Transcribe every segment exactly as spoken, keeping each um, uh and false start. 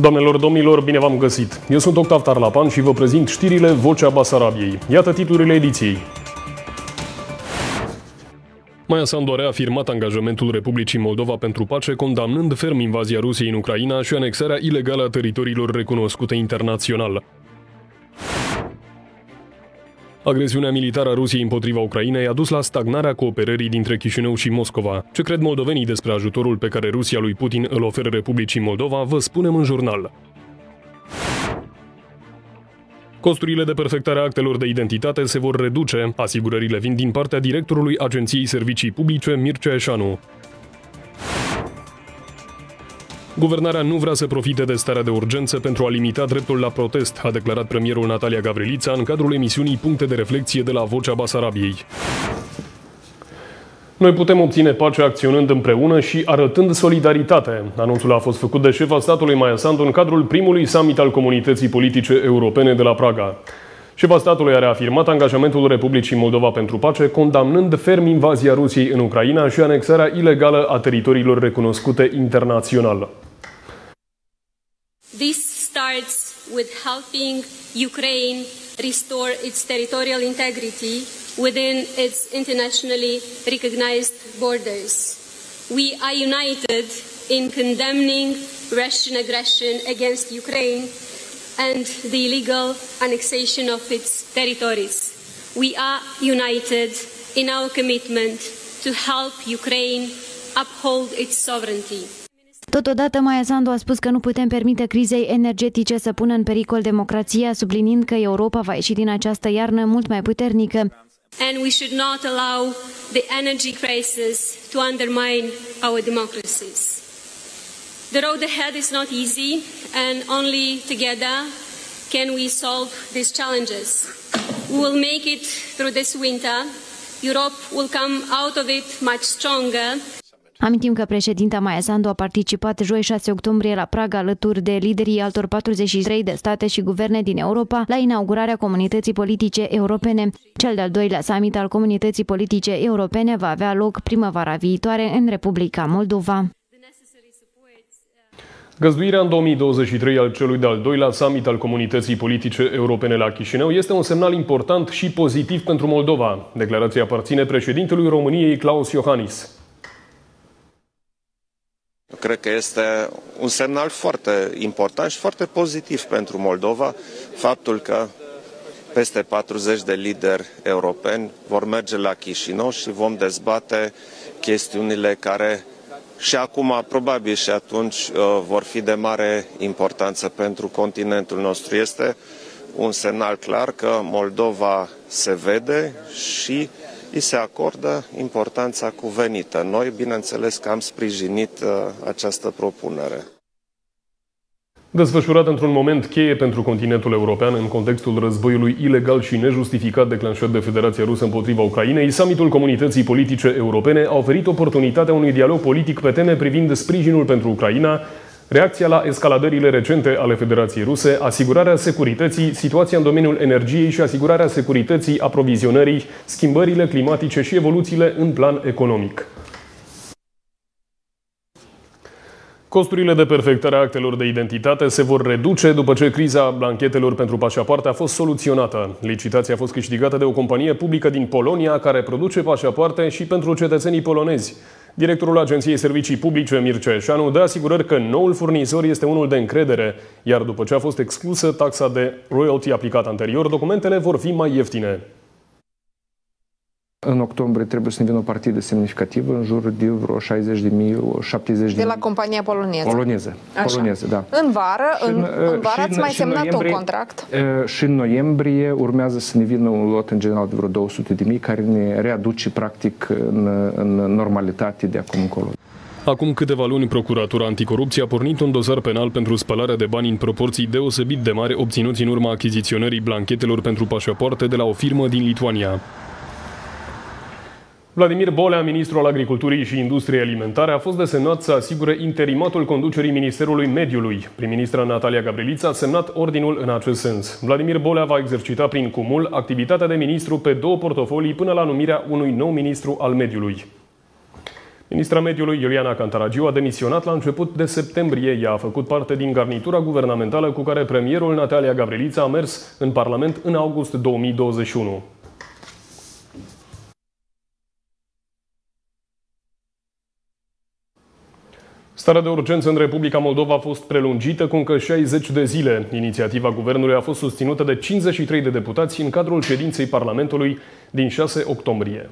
Doamnelor, domnilor, bine v-am găsit! Eu sunt Octav Tarlapan și vă prezint știrile Vocea Basarabiei. Iată titlurile ediției. Maia Sandu a reafirmat angajamentul Republicii Moldova pentru pace, condamnând ferm invazia Rusiei în Ucraina și anexarea ilegală a teritoriilor recunoscute internațional. Agresiunea militară a Rusiei împotriva Ucrainei a dus la stagnarea cooperării dintre Chișinău și Moscova. Ce cred moldovenii despre ajutorul pe care Rusia lui Putin îl oferă Republicii Moldova, vă spunem în jurnal. Costurile de perfectare a actelor de identitate se vor reduce. Asigurările vin din partea directorului Agenției Servicii Publice, Mircea Eșanu. Guvernarea nu vrea să profite de starea de urgență pentru a limita dreptul la protest, a declarat premierul Natalia Gavrilița în cadrul emisiunii Puncte de reflexie de la Vocea Basarabiei. Noi putem obține pace acționând împreună și arătând solidaritate. Anunțul a fost făcut de șefa statului Maia Sandu în cadrul primului summit al Comunității Politice Europene de la Praga. Șefa statului a reafirmat angajamentul Republicii Moldova pentru pace, condamnând ferm invazia Rusiei în Ucraina și anexarea ilegală a teritoriilor recunoscute internațional. This starts with helping Ukraine restore its territorial integrity within its internationally recognized borders. We are united in condemning Russian aggression against Ukraine and the illegal annexation of its territories. We are united in our commitment to help Ukraine uphold its sovereignty. Totodată, Maia Sandu a spus că nu putem permite crizei energetice să pună în pericol democrația, subliniind că Europa va ieși din această iarnă mult mai puternică. And we should not allow the energy crisis to undermine our democracies. The road ahead is not easy, and only together can we solve these challenges. We will make it through this winter. Europe will come out of it much stronger. Amintim că președinta Maia Sandu a participat joi șase octombrie la Praga alături de liderii altor patruzeci și trei de state și guverne din Europa la inaugurarea Comunității Politice Europene. Cel de-al doilea summit al Comunității Politice Europene va avea loc primăvara viitoare în Republica Moldova. Găzduirea în două mii douăzeci și trei al celui de-al doilea summit al Comunității Politice Europene la Chișinău este un semnal important și pozitiv pentru Moldova. Declarația aparține președintelui României, Klaus Iohannis. Cred că este un semnal foarte important și foarte pozitiv pentru Moldova faptul că peste patruzeci de lideri europeni vor merge la Chișinău și vom dezbate chestiunile care și acum, probabil și atunci, vor fi de mare importanță pentru continentul nostru. Este un semnal clar că Moldova se vede și îi se acordă importanța cuvenită. Noi, bineînțeles că am sprijinit uh, această propunere. Desfășurat într-un moment cheie pentru continentul european în contextul războiului ilegal și nejustificat declanșat de Federația Rusă împotriva Ucrainei, summitul Comunității Politice Europene a oferit oportunitatea unui dialog politic pe teme privind sprijinul pentru Ucraina, reacția la escaladările recente ale Federației Ruse, asigurarea securității, situația în domeniul energiei și asigurarea securității aprovizionării, schimbările climatice și evoluțiile în plan economic. Costurile de perfectare a actelor de identitate se vor reduce după ce criza blanchetelor pentru pașapoarte a fost soluționată. Licitația a fost câștigată de o companie publică din Polonia care produce pașapoarte și pentru cetățenii polonezi. Directorul Agenției Servicii Publice, Mircea Eșanu, dă asigurări că noul furnizor este unul de încredere, iar după ce a fost exclusă taxa de royalty aplicată anterior, documentele vor fi mai ieftine. În octombrie trebuie să ne vină o partidă semnificativă, în jur de vreo șaizeci de mii, șaptezeci de mii. De la compania poloneză. Poloneză. Poloneză, da. În vară, în, în, în vară ați mai semnat un contract? Și în noiembrie urmează să ne vină un lot în general de vreo două sute de mii, care ne readuce practic în, în normalitate de acum încolo. Acum câteva luni, Procuratura Anticorupție a pornit un dosar penal pentru spălarea de bani în proporții deosebit de mari obținuți în urma achiziționării blanchetelor pentru pașapoarte de la o firmă din Lituania. Vladimir Bolea, ministrul al Agriculturii și Industriei Alimentare, a fost desemnat să asigure interimatul conducerii Ministerului Mediului. Prim-ministra Natalia Gavrilița a semnat ordinul în acest sens. Vladimir Bolea va exercita prin cumul activitatea de ministru pe două portofolii până la numirea unui nou ministru al mediului. Ministra Mediului Iuliana Cantaragiu a demisionat la început de septembrie. Ea a făcut parte din garnitura guvernamentală cu care premierul Natalia Gavrilița a mers în Parlament în august două mii douăzeci și unu. Starea de urgență în Republica Moldova a fost prelungită cu încă șaizeci de zile. Inițiativa guvernului a fost susținută de cincizeci și trei de deputați în cadrul ședinței Parlamentului din șase octombrie.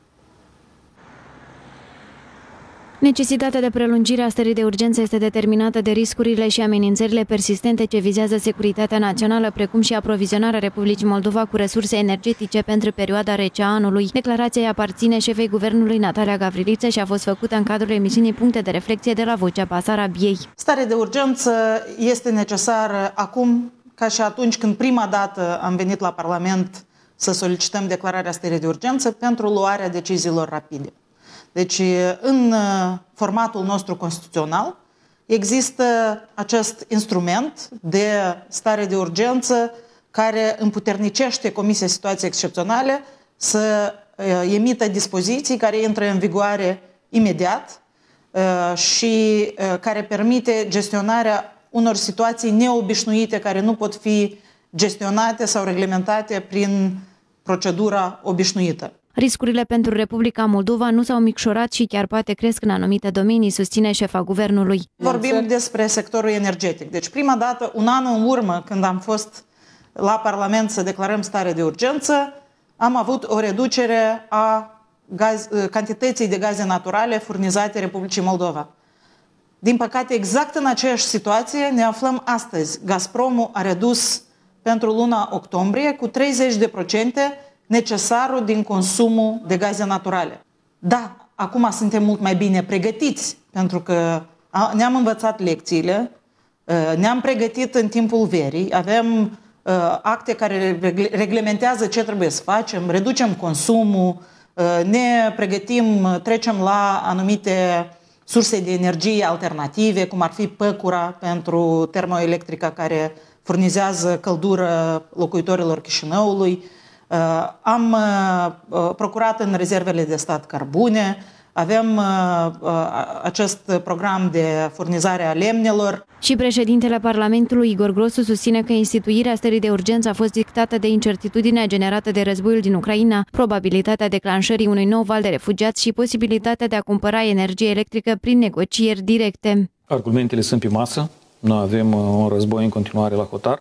Necesitatea de prelungire a stării de urgență este determinată de riscurile și amenințările persistente ce vizează securitatea națională, precum și aprovizionarea Republicii Moldova cu resurse energetice pentru perioada rece a anului. Declarația îi aparține șefei guvernului Natalia Gavrilița și a fost făcută în cadrul emisiunii Puncte de reflecție de la Vocea Basarabiei. Starea de urgență este necesară acum, ca și atunci când prima dată am venit la Parlament să solicităm declararea stării de urgență pentru luarea deciziilor rapide. Deci, în formatul nostru constituțional există acest instrument de stare de urgență care împuternicește Comisia Situații Excepționale să emită dispoziții care intră în vigoare imediat și care permite gestionarea unor situații neobișnuite care nu pot fi gestionate sau reglementate prin procedura obișnuită. Riscurile pentru Republica Moldova nu s-au micșorat și chiar poate cresc în anumite domenii, susține șefa guvernului. Vorbim despre sectorul energetic. Deci prima dată, un an în urmă, când am fost la Parlament să declarăm stare de urgență, am avut o reducere a gaz, cantității de gaze naturale furnizate Republicii Moldova. Din păcate, exact în aceeași situație ne aflăm astăzi. Gazpromul a redus pentru luna octombrie cu treizeci de procente necesarul din consumul de gaze naturale. Da, acum suntem mult mai bine pregătiți, pentru că ne-am învățat lecțiile, ne-am pregătit în timpul verii, avem acte care reglementează ce trebuie să facem, reducem consumul, ne pregătim, trecem la anumite surse de energie alternative, cum ar fi păcura pentru termoelectrica care furnizează căldură locuitorilor Chișinăului. Am procurat în rezervele de stat cărbune, avem acest program de furnizare a lemnelor. Și președintele Parlamentului, Igor Grosu, susține că instituirea stării de urgență a fost dictată de incertitudinea generată de războiul din Ucraina, probabilitatea declanșării unui nou val de refugiați și posibilitatea de a cumpăra energie electrică prin negocieri directe. Argumentele sunt pe masă. Noi avem un război în continuare la hotar.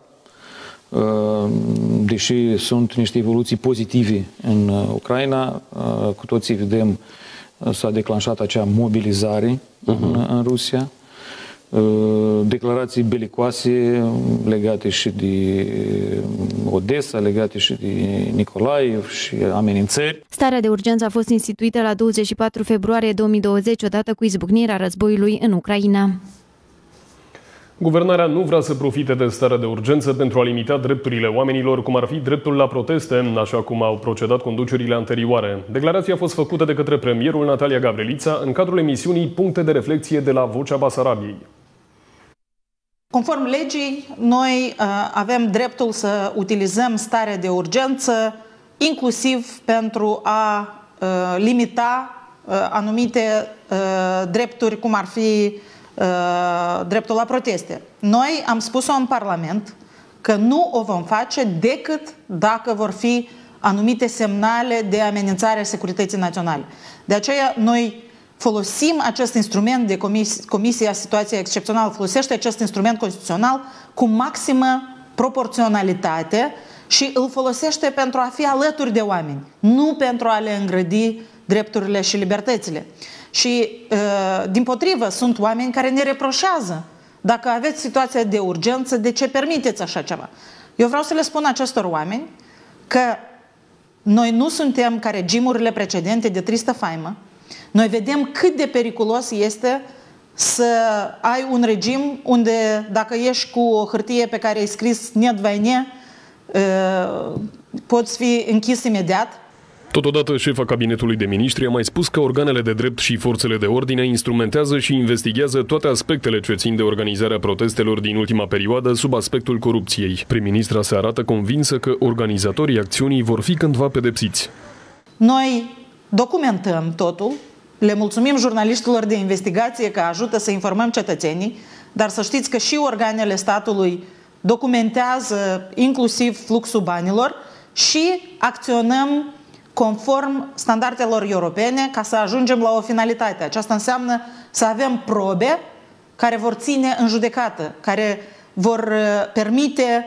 Deși sunt niște evoluții pozitive în Ucraina, cu toții vedem s-a declanșat acea mobilizare uh-huh. în, în Rusia, declarații belicoase legate și de Odessa, legate și de Nicolaev și amenințări. Starea de urgență a fost instituită la douăzeci și patru februarie două mii douăzeci, odată cu izbucnirea războiului în Ucraina. Guvernarea nu vrea să profite de starea de urgență pentru a limita drepturile oamenilor, cum ar fi dreptul la proteste, așa cum au procedat conducerile anterioare. Declarația a fost făcută de către premierul Natalia Gavrilița în cadrul emisiunii Puncte de reflecție de la Vocea Basarabiei. Conform legii, noi uh, avem dreptul să utilizăm starea de urgență inclusiv pentru a uh, limita uh, anumite uh, drepturi, cum ar fi dreptul la proteste. Noi am spus-o în Parlament că nu o vom face decât dacă vor fi anumite semnale de amenințare a securității naționale. De aceea noi folosim acest instrument de comis Comisia Situației Excepționale, folosește acest instrument constituțional cu maximă proporționalitate și îl folosește pentru a fi alături de oameni, nu pentru a le îngrădi drepturile și libertățile. Și, dimpotrivă, sunt oameni care ne reproșează: dacă aveți situația de urgență, de ce permiteți așa ceva? Eu vreau să le spun acestor oameni că noi nu suntem ca regimurile precedente de tristă faimă. Noi vedem cât de periculos este să ai un regim unde, dacă ești cu o hârtie pe care ai scris "Net vojne", poți fi închis imediat. Totodată, șefa Cabinetului de Miniștri a mai spus că organele de drept și forțele de ordine instrumentează și investighează toate aspectele ce țin de organizarea protestelor din ultima perioadă sub aspectul corupției. Prim-ministra se arată convinsă că organizatorii acțiunii vor fi cândva pedepsiți. Noi documentăm totul, Le mulțumim jurnaliștilor de investigație că ajută să informăm cetățenii, dar să știți că și organele statului documentează inclusiv fluxul banilor și acționăm conform standardelor europene ca să ajungem la o finalitate. Aceasta înseamnă să avem probe care vor ține în judecată, care vor permite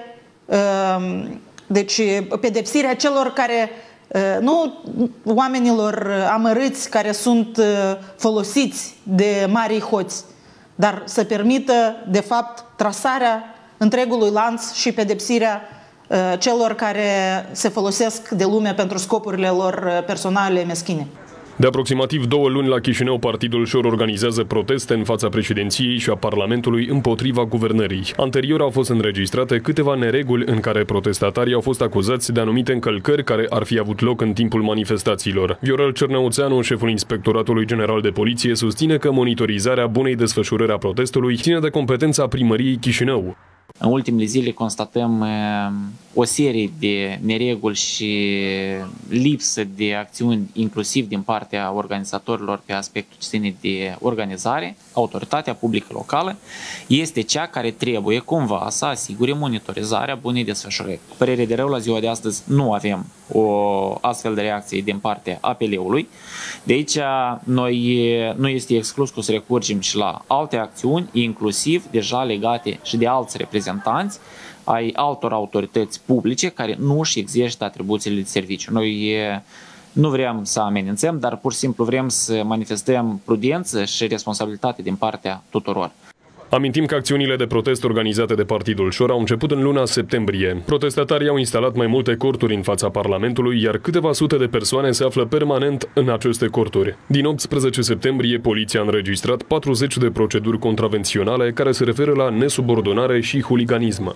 deci, pedepsirea celor care, nu oamenilor amărâți care sunt folosiți de marii hoți, dar să permită, de fapt, trasarea întregului lanț și pedepsirea celor care se folosesc de lume pentru scopurile lor personale meschine. De aproximativ două luni la Chișinău, Partidul Șor organizează proteste în fața președinției și a Parlamentului împotriva guvernării. Anterior au fost înregistrate câteva nereguli în care protestatarii au fost acuzați de anumite încălcări care ar fi avut loc în timpul manifestațiilor. Viorel Cernăuțeanu, șeful Inspectoratului General de Poliție, susține că monitorizarea bunei desfășurări a protestului ține de competența Primăriei Chișinău. În ultimele zile constatăm o serie de nereguli și lipsă de acțiuni, inclusiv din partea organizatorilor pe aspectul ce ține de organizare. Autoritatea publică locală este cea care trebuie cumva să asigure monitorizarea bunei desfășurări. Cu părere de rău, la ziua de astăzi nu avem o astfel de reacție din partea A P L-ului. De aici noi nu este exclus că să recurgem și la alte acțiuni, inclusiv deja legate și de alți reprezentanți ai altor autorități publice care nu își exercită atribuțiile de serviciu. Noi nu vrem să amenințăm, dar pur și simplu vrem să manifestăm prudență și responsabilitate din partea tuturor. Amintim că acțiunile de protest organizate de Partidul Șor au început în luna septembrie. Protestatarii au instalat mai multe corturi în fața Parlamentului, iar câteva sute de persoane se află permanent în aceste corturi. Din optsprezece septembrie, poliția a înregistrat patruzeci de proceduri contravenționale care se referă la nesubordonare și huliganism.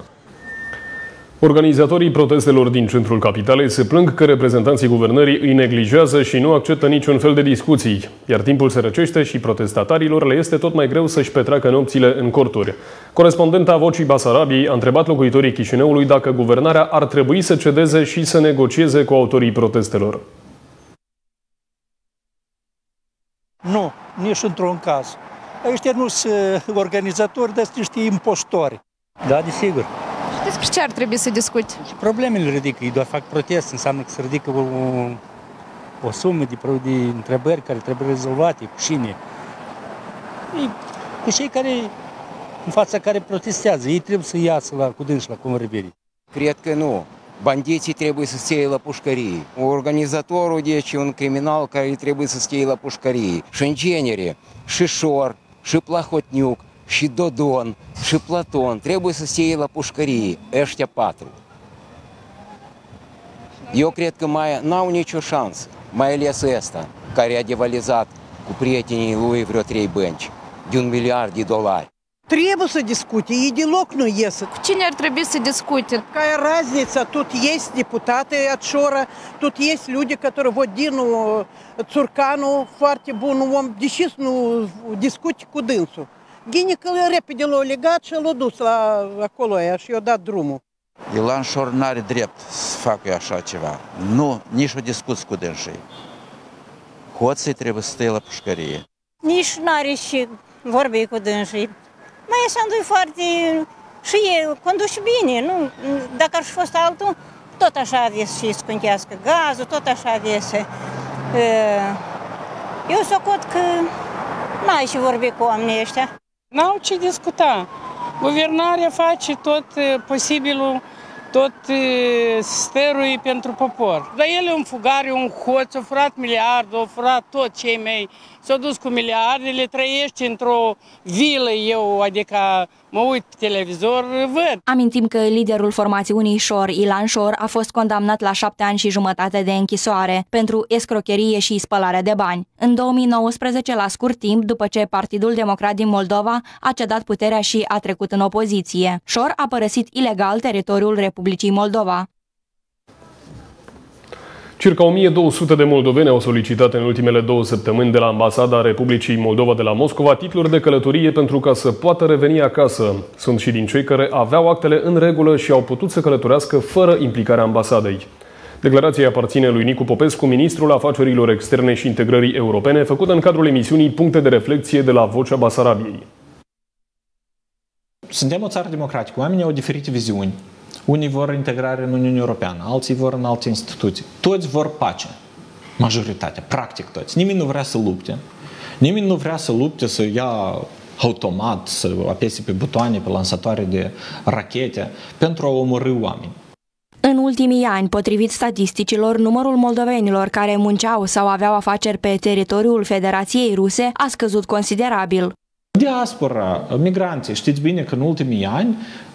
Organizatorii protestelor din centrul capitalei se plâng că reprezentanții guvernării îi neglijează și nu acceptă niciun fel de discuții, iar timpul se răcește și protestatarilor le este tot mai greu să-și petreacă nopțile în corturi. Corespondenta Vocii Basarabiei a întrebat locuitorii Chișinăului dacă guvernarea ar trebui să cedeze și să negocieze cu autorii protestelor. Nu, nici într-un caz. Ăștia nu sunt organizatori, dar sunt niște impostori. Da, desigur. Despre ce ar trebui să discuți? Problemele le ridică, ei doar fac protest, înseamnă că se ridică o, o sumă de, de întrebări care trebuie rezolvate, cu cine. Ei, cu cei care, în fața care protestează, ei trebuie să iasă la, cu dânși la convorbire. Cred că nu. Bandiții trebuie să stea la pușcărie. Organizatorul, deci, un criminal care trebuie să stea la pușcărie. Și în genere, și Șor, și Plahotniuc, și Dodon, și Platon trebuie să stea la pușcărie, ăștia patru. Eu cred că mai n-au nicio șansă, mai ales ăsta, care a devalizat cu prietenii lui vreo trei bănci, de un miliard de dolari. Trebuie să discute, ei deloc nu ies. Cu cine ar trebui să discute? Какая разница, тут есть депутаты от Шора, тут есть люди, которые вот Dinu Țurcanu, foarte bun om, de ce nu discuti cu dânsul? Ghinicul repede l-a legat și l-a dus la acolo și i-a dat drumul. Ilan Șor n-are drept să facă așa ceva. Nu, nici o discuție cu dânsii. Hoții trebuie să stea la pușcărie. Nici n-are și vorbi cu dânsii. Mai așa nu-i foarte... Și e conduși bine, nu? Dacă ar fi fost altul, tot așa avea să-și scuntească gazul, tot așa avea să... Eu socot că n-ai și vorbi cu oamenii ăștia. N-au ce discuta. Guvernarea face tot posibilul, tot stărui pentru popor. Dar el e un fugar, e un hoț, a furat miliardul, a furat tot cei mei. S-a dus cu miliardele, trăiește într-o vilă eu, adică mă uit pe televizor, văd. Amintim că liderul formațiunii Șor, Ilan Șor, a fost condamnat la șapte ani și jumătate de închisoare pentru escrocherie și spălare de bani. În două mii nouăsprezece, la scurt timp, după ce Partidul Democrat din Moldova a cedat puterea și a trecut în opoziție. Șor a părăsit ilegal teritoriul Republicii Moldova. Circa o mie două sute de moldoveni au solicitat în ultimele două săptămâni de la Ambasada Republicii Moldova de la Moscova titluri de călătorie pentru ca să poată reveni acasă. Sunt și din cei care aveau actele în regulă și au putut să călătorească fără implicarea ambasadei. Declarația aparține lui Nicu Popescu, ministrul afacerilor externe și integrării europene, făcută în cadrul emisiunii Puncte de reflecție de la Vocea Basarabiei. Suntem o țară democratică, oamenii au diferite viziuni. Unii vor integrare în Uniunea Europeană, alții vor în alte instituții. Toți vor pace. Majoritatea, practic toți. Nimeni nu vrea să lupte. Nimeni nu vrea să lupte, să ia automat, să apese pe butoane, pe lansatoare de rachete, pentru a omorî oameni. În ultimii ani, potrivit statisticilor, numărul moldovenilor care munceau sau aveau afaceri pe teritoriul Federației Ruse a scăzut considerabil. Diaspora, migranții, știți bine că în ultimii ani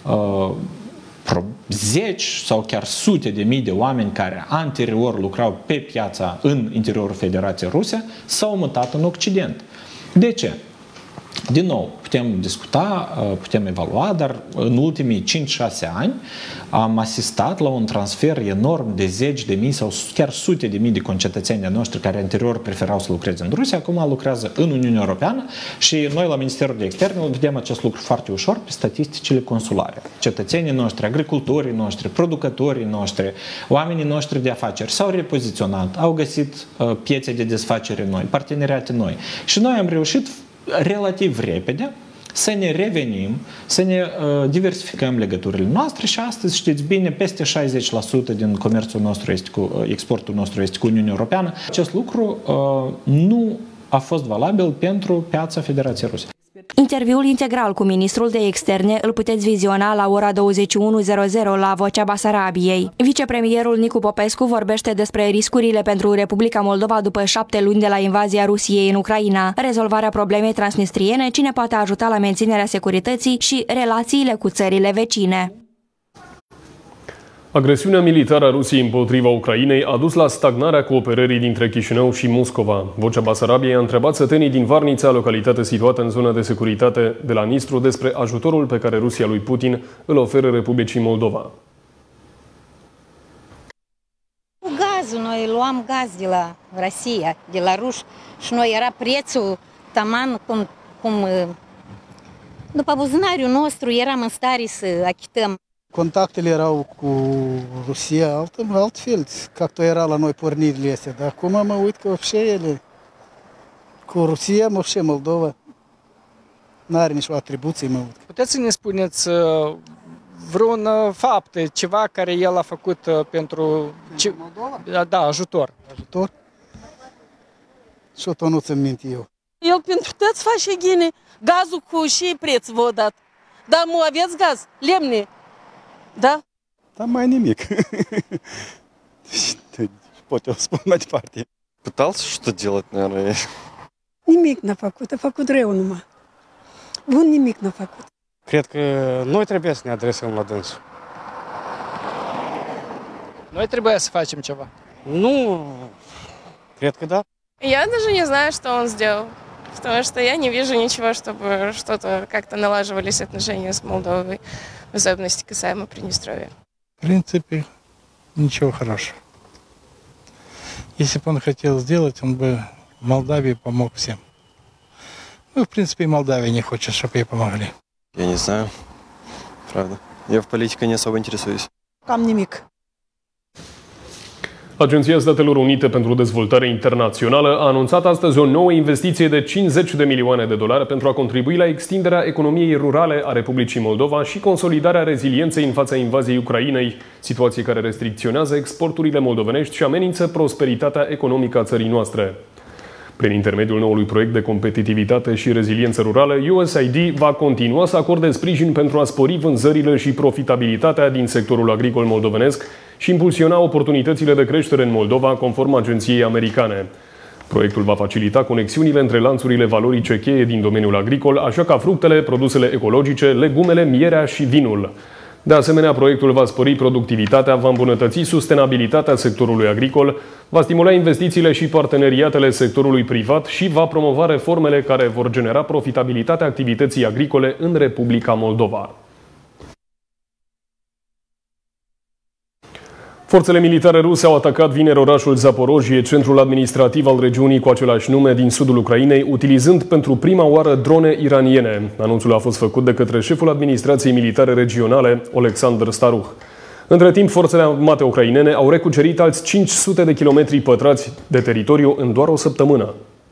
zeci sau chiar sute de mii de oameni care anterior lucrau pe piața în interiorul Federației Ruse s-au mutat în Occident. De ce? Din nou, putem discuta, putem evalua, dar în ultimii cinci șase ani am asistat la un transfer enorm de zeci de mii sau chiar sute de mii de concetățeni noștri care anterior preferau să lucreze în Rusia, acum lucrează în Uniunea Europeană și noi la Ministerul de Externe vedem acest lucru foarte ușor pe statisticile consulare. Cetățenii noștri, agricultorii noștri, producătorii noștri, oamenii noștri de afaceri s-au repoziționat, au găsit piețe de desfacere noi, parteneriate noi și noi am reușit relativ repede să ne revenim, să ne uh, diversificăm legăturile noastre și astăzi, știți bine, peste șaizeci la sută din comerțul nostru este cu, uh, exportul nostru este cu Uniunea Europeană. Acest lucru uh, nu a fost valabil pentru piața Federației Ruse. Interviul integral cu ministrul de externe îl puteți viziona la ora douăzeci și unu zero zero la Vocea Basarabiei. Vicepremierul Nicu Popescu vorbește despre riscurile pentru Republica Moldova după șapte luni de la invazia Rusiei în Ucraina, rezolvarea problemei transnistriene, cine poate ajuta la menținerea securității și relațiile cu țările vecine. Agresiunea militară a Rusiei împotriva Ucrainei a dus la stagnarea cooperării dintre Chișinău și Moscova. Vocea Basarabiei a întrebat sătenii din Varnița, localitate situată în zona de securitate de la Nistru, despre ajutorul pe care Rusia lui Putin îl oferă Republicii Moldova. Cu gazul, noi luam gaz de la Rusia, de la ruși, și noi era prețul taman cum, cum după buzunariul nostru eram în stare să achităm. Contactele erau cu Rusia alt, altfel, как-то era la noi pornirile astea, dar acum mă uit că вообще ele, cu Rusia, вообще Moldova, n-are nicio atribuție, mă uit. Puteți să ne spuneți vreun fapt, ceva care el a făcut pentru ce... Moldova? Da, ajutor. Ajutor? Și tot nu ți-mi minte eu. El pentru toți face ghine, gazul cu și preț v-a dat. Dar mu aveți gaz, lemne. Da? Dar mai nimic. Pot eu spun mai departe. Pătался что-то делать, наверное. Nimic n-a făcut, a făcut rău numai. Bun nimic n-a făcut. Cred că noi trebuie să ne adresăm la dânsul. Noi trebuie să facem ceva. Ну, cred că da. Я даже не знаю, что он сделал. Потому что я не вижу ничего, чтобы что-то как-то налаживались отношения с Молдовой, в особенности касаемо Приднестровья. В принципе, ничего хорошего. Если бы он хотел сделать, он бы Молдавии помог всем. Ну, в принципе, и Молдавия не хочет, чтобы ей помогли. Я не знаю, правда. Я в политике не особо интересуюсь. Cam nimic. Agenția Statelor Unite pentru Dezvoltare Internațională a anunțat astăzi o nouă investiție de cincizeci de milioane de dolari pentru a contribui la extinderea economiei rurale a Republicii Moldova și consolidarea rezilienței în fața invaziei Ucrainei, situație care restricționează exporturile moldovenești și amenință prosperitatea economică a țării noastre. Prin intermediul noului proiect de competitivitate și reziliență rurală, U S A I D va continua să acorde sprijin pentru a spori vânzările și profitabilitatea din sectorul agricol moldovenesc și impulsiona oportunitățile de creștere în Moldova, conform agenției americane. Proiectul va facilita conexiunile între lanțurile valorice cheie din domeniul agricol, așa ca fructele, produsele ecologice, legumele, mierea și vinul. De asemenea, proiectul va spori productivitatea, va îmbunătăți sustenabilitatea sectorului agricol, va stimula investițiile și parteneriatele sectorului privat și va promova reformele care vor genera profitabilitatea activității agricole în Republica Moldova. Forțele militare ruse au atacat vineri orașul Zaporojie, centrul administrativ al regiunii cu același nume din sudul Ucrainei, utilizând pentru prima oară drone iraniene. Anunțul a fost făcut de către șeful administrației militare regionale, Oleksandr Staruh. Între timp, forțele armate ucrainene au recucerit alți cinci sute de kilometri pătrați de teritoriu în doar o săptămână.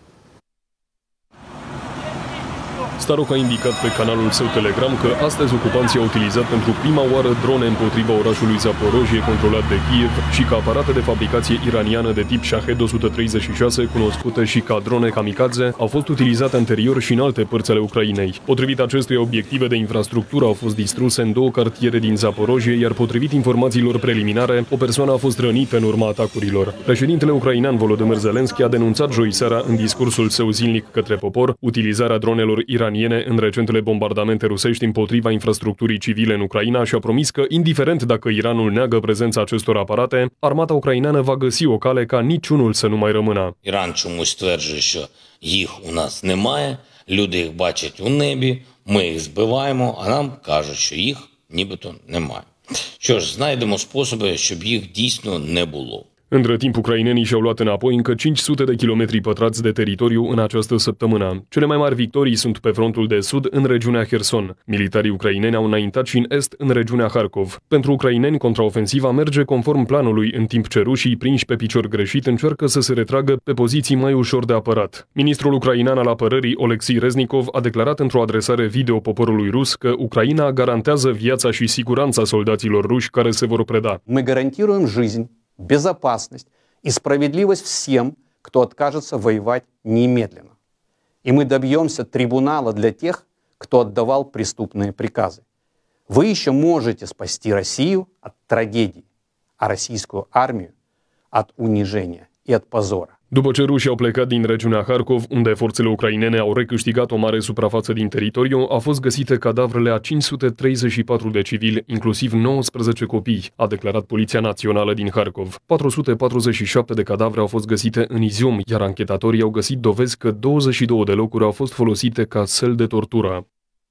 Starok a indicat pe canalul său Telegram că astăzi ocupanții au utilizat pentru prima oară drone împotriva orașului Zaporojie, controlat de Kiev, și că aparate de fabricație iraniană de tip Shahed o sută treizeci și șase, cunoscute și ca drone kamikaze, au fost utilizate anterior și în alte părți ale Ucrainei. Potrivit acestuia, obiective de infrastructură au fost distruse în două cartiere din Zaporojie, iar potrivit informațiilor preliminare, o persoană a fost rănită în urma atacurilor. Președintele ucrainean Volodymyr Zelensky a denunțat joi seara în discursul său zilnic către popor utilizarea dronelor iraniene în recentele bombardamente rusești împotriva infrastructurii civile în Ucraina și a promis că, indiferent dacă Iranul neagă prezența acestor aparate, armata ucraineană va găsi o cale ca niciunul să nu mai rămână. Iran чомусь стверджує, що їх у нас немає, люди їх бачать у небі, ми їх збиваємо, а нам кажуть, що їх нібито немає. Що ж, знайдемо способи, щоб їх дійсно не було. Între timp, ucrainenii și-au luat înapoi încă cinci sute de kilometri pătrați de teritoriu în această săptămână. Cele mai mari victorii sunt pe frontul de sud, în regiunea Kherson. Militarii ucraineni au înaintat și în est, în regiunea Harkov. Pentru ucraineni, contraofensiva merge conform planului, în timp ce rușii, prinși pe picior greșit, încearcă să se retragă pe poziții mai ușor de apărat. Ministrul ucrainean al apărării, Oleksiy Reznikov, a declarat într-o adresare video poporului rus că Ucraina garantează viața și siguranța soldaților ruși care se vor preda. Мы гарантируем жизнь, безопасность и справедливость всем, кто откажется воевать немедленно. И мы добьемся трибунала для тех, кто отдавал преступные приказы. Вы еще можете спасти Россию от трагедии, а российскую армию от унижения и от позора. După ce rușii au plecat din regiunea Harkov, unde forțele ucrainene au recâștigat o mare suprafață din teritoriu, au fost găsite cadavrele a cinci sute treizeci și patru de civili, inclusiv nouăsprezece copii, a declarat Poliția Națională din Harkov. patru sute patruzeci și șapte de cadavre au fost găsite în Izium, iar anchetatorii au găsit dovezi că douăzeci și două de locuri au fost folosite ca săl de tortură.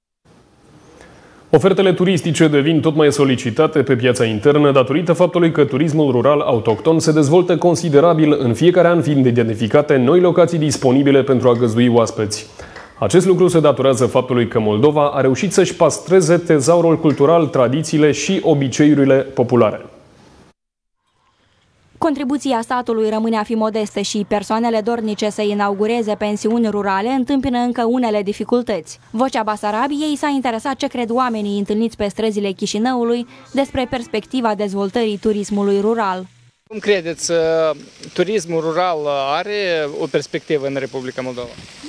Ofertele turistice devin tot mai solicitate pe piața internă datorită faptului că turismul rural autohton se dezvoltă considerabil, în fiecare an fiind identificate noi locații disponibile pentru a găzdui oaspeți. Acest lucru se datorează faptului că Moldova a reușit să-și păstreze tezaurul cultural, tradițiile și obiceiurile populare. Contribuția statului rămâne a fi modestă și persoanele dornice să inaugureze pensiuni rurale întâmpină încă unele dificultăți. Vocea Basarabiei s-a interesat ce cred oamenii întâlniți pe străzile Chișinăului despre perspectiva dezvoltării turismului rural. Cum credeți, turismul rural are o perspectivă în Republica Moldova?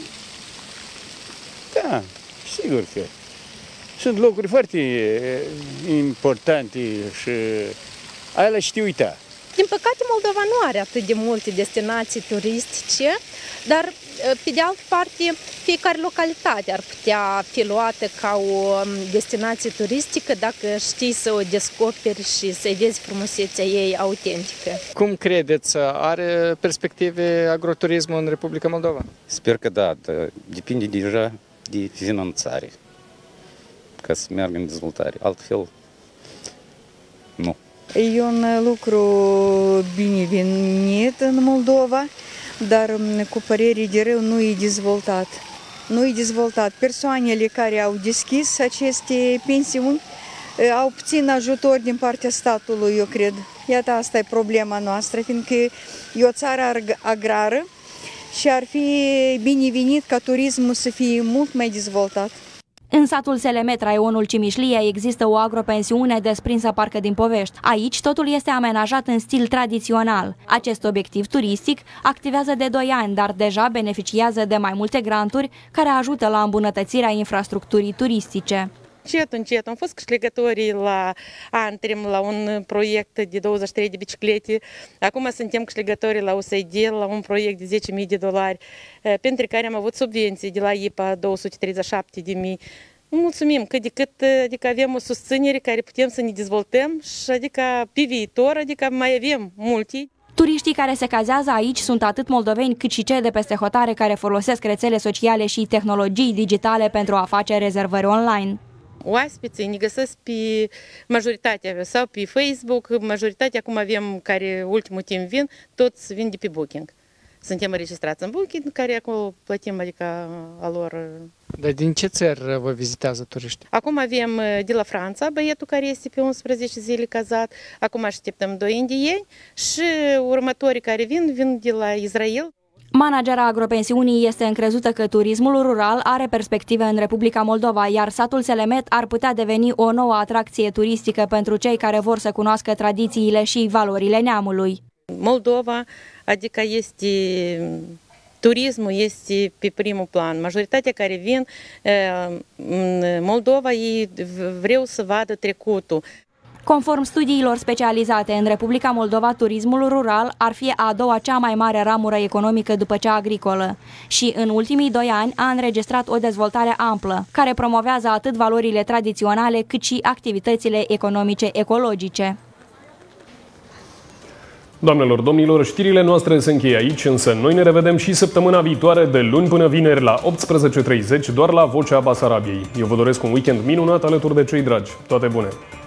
Da, sigur că sunt locuri foarte importante și alea știu uita. Din păcate, Moldova nu are atât de multe destinații turistice, dar, pe de altă parte, fiecare localitate ar putea fi luată ca o destinație turistică dacă știi să o descoperi și să-i vezi frumusețea ei autentică. Cum credeți, are perspective agroturismul în Republica Moldova? Sper că da, depinde deja de finanțare ca să meargă în dezvoltare, altfel nu. E un lucru binevenit în Moldova, dar cu părere de rău nu e dezvoltat. Nu e dezvoltat. Persoanele care au deschis aceste pensiuni au puțin ajutor din partea statului, eu cred. Iată, asta e problema noastră, fiindcă e o țară agrară și ar fi binevenit ca turismul să fie mult mai dezvoltat. În satul Selemet, raionul Cimișlia, există o agropensiune desprinsă parcă din povești. Aici totul este amenajat în stil tradițional. Acest obiectiv turistic activează de doi ani, dar deja beneficiază de mai multe granturi care ajută la îmbunătățirea infrastructurii turistice. Încet, încet. Am fost câștigătorii la Antrim, la un proiect de douăzeci și trei de biciclete. Acum suntem câștigătorii la U S A I D, la un proiect de zece mii de dolari, pentru care am avut subvenții de la I P A două sute treizeci și șapte de mii. Mulțumim că decât, adică avem o susținere care putem să ne dezvoltăm și adică pe viitor, adică mai avem multe. Turiștii care se cazează aici sunt atât moldoveni cât și cei de peste hotare care folosesc rețele sociale și tehnologii digitale pentru a face rezervări online. Oaspeții ne găsesc pe majoritatea sau pe Facebook, majoritatea acum avem care ultimul timp vin, toți vin de pe Booking. suntem înregistrați în booking, care acolo plătim, adică a lor. Dar din ce țări vă vizitează turiști? Acum avem de la Franța băietul care este pe unsprezece zile cazat, acum așteptăm doi indieni și următorii care vin, vin de la Israel. Managera agropensiunii este încrezută că turismul rural are perspective în Republica Moldova, iar satul Selemet ar putea deveni o nouă atracție turistică pentru cei care vor să cunoască tradițiile și valorile neamului. Moldova, adică este... Turismul este pe primul plan. Majoritatea care vin în Moldova, ei vreau să vadă trecutul. Conform studiilor specializate, în Republica Moldova, turismul rural ar fi a doua cea mai mare ramură economică după cea agricolă și în ultimii doi ani a înregistrat o dezvoltare amplă, care promovează atât valorile tradiționale cât și activitățile economice ecologice. Doamnelor, domnilor, știrile noastre se încheie aici, însă noi ne revedem și săptămâna viitoare de luni până vineri la optsprezece și treizeci doar la Vocea Basarabiei. Eu vă doresc un weekend minunat alături de cei dragi. Toate bune!